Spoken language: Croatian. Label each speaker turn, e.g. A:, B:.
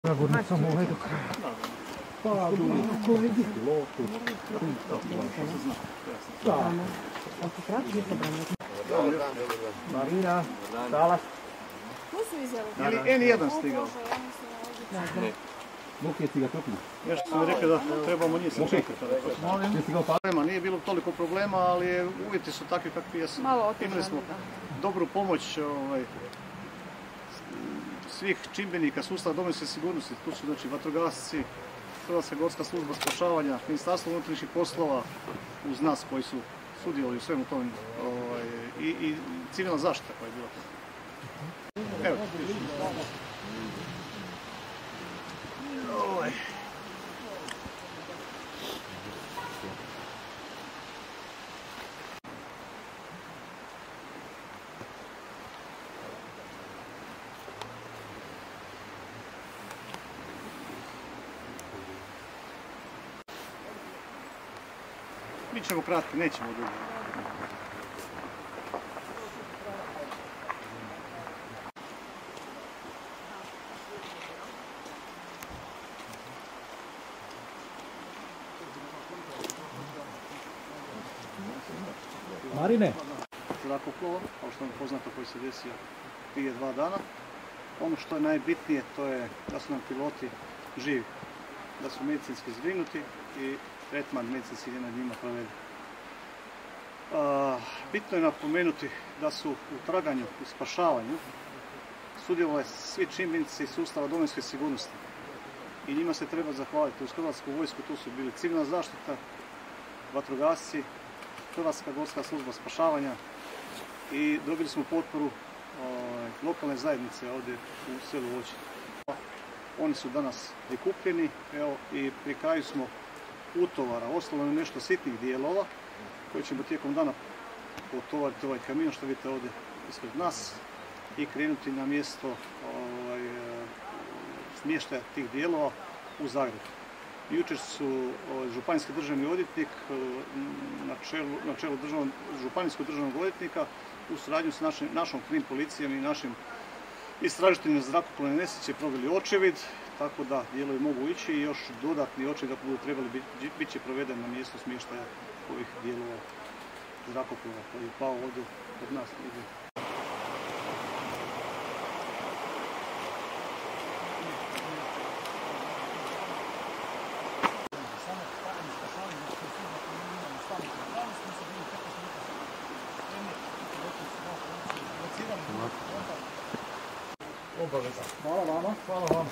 A: Nagurno samo ovaj do kraja. Padu, kolegi. Lotu. Da.
B: Oko kratko je zabrano.
A: Dobar dan. Marina, Dalas.
B: Tu su izjavu.
C: Ili N1 stigao.
A: Luki je stigao topni.
C: Nešto su mi rekli da trebamo njih se čekati. Nije bilo toliko problema, ali uvjeti su takvi kakvi jesu. Imali smo dobru pomoć svih čimbenika sustava domovinske sigurnosti. Tu su znači vatrogasci, Hrvatska gorska služba spašavanja, Ministarstvo unutrašnjih poslova uz nas koji su sudjelovali u svemu tome i civilna zaštita koja je bila. Evo. Mi ćemo kratko, nećemo dugo.
A: Marine.
C: Zrakoplova, kao što vam je poznato, koji se desio prije 2 dana. Ono što je najbitnije, to je da su nam piloti živi, da su medicinski zbrinuti i tretman medicinski nad njima proveden. Bitno je napomenuti da su u traganju i spašavanju sudjelovali svi čimbenici sustava domovinske sigurnosti i njima se treba zahvaliti. Uz Hrvatsku vojsku tu su bili civilna zaštita, vatrogasci, Hrvatska gorska služba spašavanja i dobili smo potporu lokalne zajednice ovdje u selu Voćina. Oni su danas prikupljeni i pri kraju smo utovara, ostalo je nešto sitnih dijelova koje ćemo tijekom dana potovariti ovaj kamion što vidite ovdje ispred nas i krenuti na mjesto smještaja tih dijelova u Zagrebu. Jučer su županijski državni odvjetnik na čelu županijskog državnog odvjetnika u suradnju s našom krim policijom i našim istražiteljima zrakoplovne nesreće proveli očevid, tako da dijelovi mogu ići i još dodatni očevid ako budu trebali bit će proveden na mjestu smještaja ovih dijelova zrakoplova koji je pao ovdje od nas.
A: Obaveza. Hvala vama. Hvala vama.